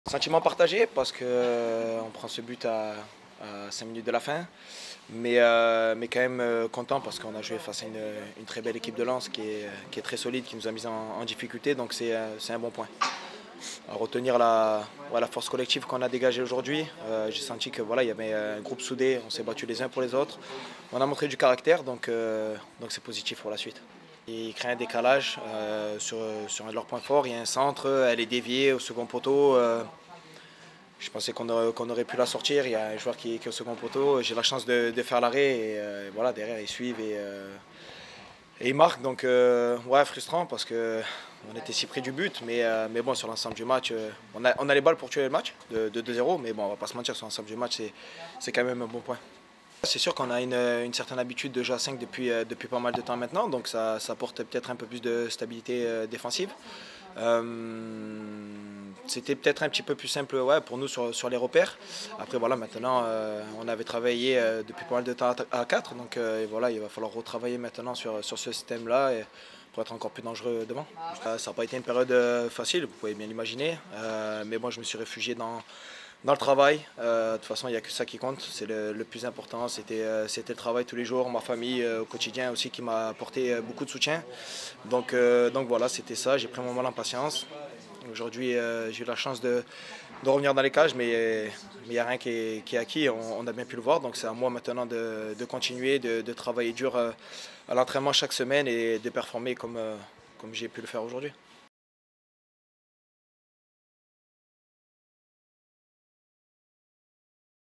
Sentiment partagé parce que on prend ce but à 5 minutes de la fin, mais quand même content parce qu'on a joué face à une très belle équipe de Lens qui est très solide, qui nous a mis en difficulté, donc c'est un bon point. À retenir la force collective qu'on a dégagée aujourd'hui, j'ai senti que voilà, il y avait un groupe soudé, on s'est battu les uns pour les autres, on a montré du caractère, donc c'est positif pour la suite. Il crée un décalage sur un de leurs points forts, il y a un centre, elle est déviée au second poteau. Je pensais qu'on aurait pu la sortir. Il y a un joueur qui est au second poteau. J'ai la chance de faire l'arrêt et voilà, derrière ils suivent et ils marquent. Donc ouais, frustrant parce qu'on était si près du but. Mais bon, sur l'ensemble du match, on a les balles pour tuer le match de 2-0. Mais bon, on va pas se mentir, sur l'ensemble du match, c'est quand même un bon point. C'est sûr qu'on a une certaine habitude de jouer à 5 depuis pas mal de temps maintenant, donc ça apporte peut-être un peu plus de stabilité défensive. C'était peut-être un petit peu plus simple ouais, pour nous sur les repères. Après voilà, maintenant on avait travaillé depuis pas mal de temps à 4, donc voilà, il va falloir retravailler maintenant sur ce système-là pour être encore plus dangereux devant. Ça n'a pas été une période facile, vous pouvez bien l'imaginer, mais moi je me suis réfugié dans le travail. De toute façon, il n'y a que ça qui compte. C'est le plus important. C'était le travail tous les jours, ma famille au quotidien aussi qui m'a apporté beaucoup de soutien. Donc voilà, c'était ça. J'ai pris mon mal en patience. Aujourd'hui, j'ai eu la chance de revenir dans les cages, mais il n'y a rien qui est acquis. On a bien pu le voir. Donc c'est à moi maintenant de continuer, de travailler dur à l'entraînement chaque semaine et de performer comme j'ai pu le faire aujourd'hui.